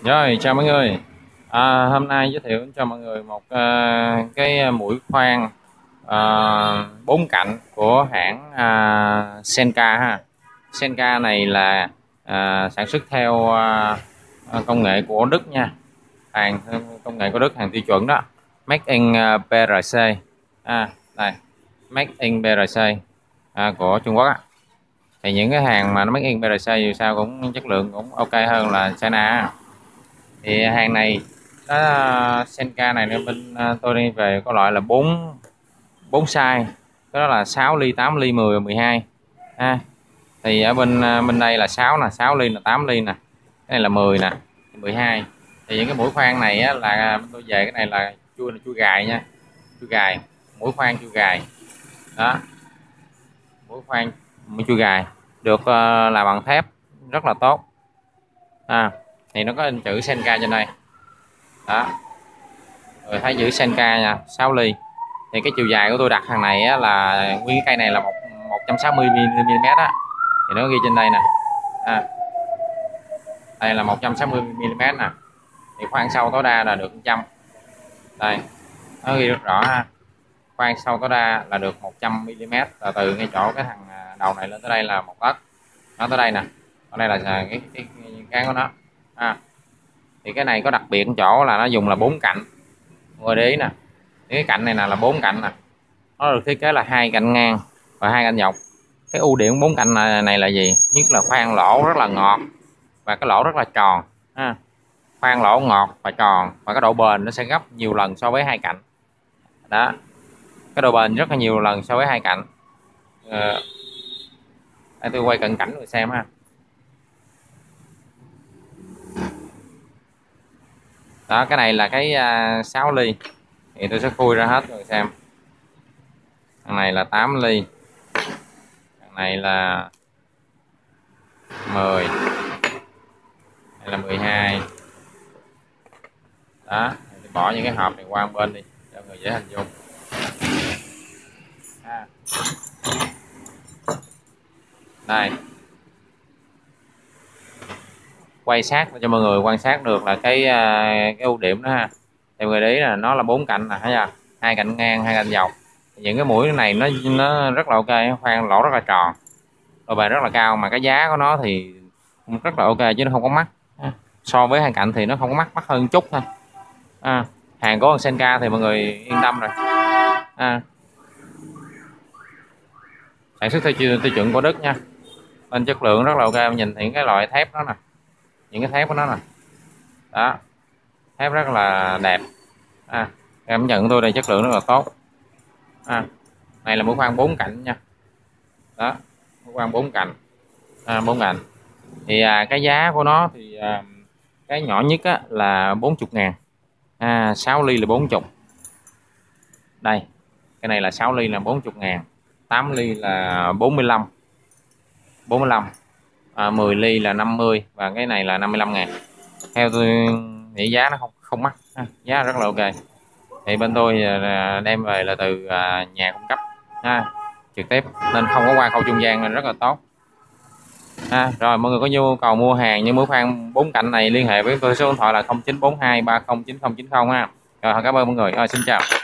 Rồi, chào mọi người. Hôm nay giới thiệu cho mọi người một cái mũi khoan 4 cạnh của hãng Senka ha. Senka này là sản xuất theo công nghệ của Đức nha. Công nghệ của Đức, hàng tiêu chuẩn đó. Made in PRC. Đây, Made in PRC của Trung Quốc á. Thì những cái hàng mà nó Made in PRC dù sao cũng chất lượng cũng ok hơn là China. Thì hàng này nó Senka này bên tôi đi về có loại là 4 size, đó là 6 ly, 8 ly, 10 và 12 thì ở bên đây là 6 nè, 6 ly là 8 ly nè, cái này là 10 nè, 12. Thì những cái mũi khoan này á, là tôi về cái này là chui gài nha, chui gài, mũi khoan chui gài đó, mũi khoan chui gài được làm bằng thép rất là tốt thì nó có in chữ Senka trên đây đó, rồi thấy chữ Senka nha, 6 ly. Thì cái chiều dài của tôi đặt hàng này á, là nguyên cây này là 160 mm á, thì nó ghi trên đây nè, đây là 160 mm nè, thì khoan sâu tối đa là được 100, đây nó ghi rất rõ ha, khoan sâu tối đa là được 100 mm, là từ ngay chỗ cái thằng đầu này lên tới đây là 1 tấc, nó tới đây nè, ở đây là cái cán của nó thì cái này có đặc biệt chỗ là nó dùng là 4 cạnh, mọi người để ý nè, cái cạnh này là 4 cạnh nè, nó được thiết kế là 2 cạnh ngang và 2 cạnh dọc. Cái ưu điểm 4 cạnh này là gì? Nhất là khoan lỗ rất là ngọt và cái lỗ rất là tròn khoan lỗ ngọt và tròn, và cái độ bền nó sẽ gấp nhiều lần so với 2 cạnh đó, cái độ bền rất là nhiều lần so với 2 cạnh. Đây tôi quay cận cảnh rồi xem ha. Đó, cái này là cái 6 ly, thì tôi sẽ khui ra hết rồi xem. Thằng này là 8 ly, thằng này là 10, đây là 12 đó. Thì bỏ những cái hộp này qua bên đi cho người dễ hình dung đây, quay sát cho mọi người quan sát được là cái ưu điểm đó ha. Thì người đấy là nó là 4 cạnh nè, thấy chưa, 2 cạnh ngang, 2 cạnh dọc. Những cái mũi này nó rất là ok, khoan lỗ rất là tròn, độ bền rất là cao, mà cái giá của nó thì rất là ok chứ nó không có mắc. So với 2 cạnh thì nó không có mắc hơn chút thôi. Hàng của Senka thì mọi người yên tâm rồi. Sản xuất theo tiêu chuẩn của Đức nha, nên chất lượng rất là ok. Nhìn những cái loại thép đó nè, những cái thép của nó nè, đó, thép rất là đẹp. Cảm nhận của tôi đây chất lượng rất là tốt. Này là mũi khoan 4 cạnh nha, đó, mũi khoan 4 cạnh, 4 cạnh. Thì cái giá của nó thì cái nhỏ nhất á, là 40.000, 6 ly là 40. Đây, cái này là 6 ly là 40.000, 8 ly là 45, 10 ly là 50 và cái này là 55.000. Theo tôi nghĩ giá nó không mắc, giá rất là ok. Thì bên tôi đem về là từ nhà cung cấp trực tiếp, nên không có qua khâu trung gian, nên rất là tốt. Rồi mọi người có nhu cầu mua hàng như mũi khoan 4 cạnh này liên hệ với tôi, số điện thoại là 0942 309090 ha. Rồi cảm ơn mọi người. Xin chào.